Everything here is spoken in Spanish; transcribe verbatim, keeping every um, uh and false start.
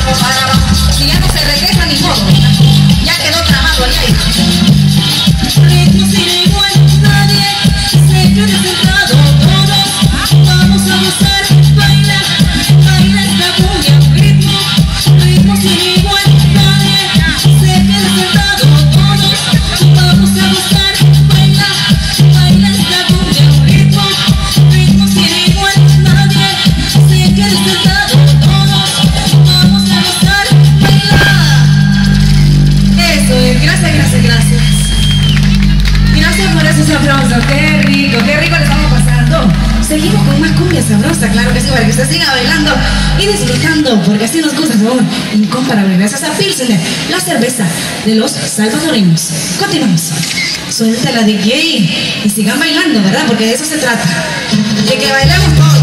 Si ya no se regresa ni modo, ya quedó trabado allá. Ritmo sin igual, nadie se quede sentado, todos vamos a gozar, baila, baila esta cumbia, ritmo, ritmo sin igual, nadie se quede sentado, todos vamos a gozar, baila, baila esta cumbia, ritmo, ritmo sin igual, nadie se quede sentado, todos vamos a gozar, baila. Eso es, gracias, gracias, gracias. Gracias por esos aplausos, qué rico, qué rico le estamos pasando. Seguimos con más cumbia sabrosa, claro que sí, para que usted siga bailando y disfrutando, porque así nos gusta, por favor, incomparable. Gracias a Pilsener, la cerveza de los salvadoreños. Continuamos. Suelta la D J y sigan bailando, ¿verdad? Porque de eso se trata, de que bailemos todos.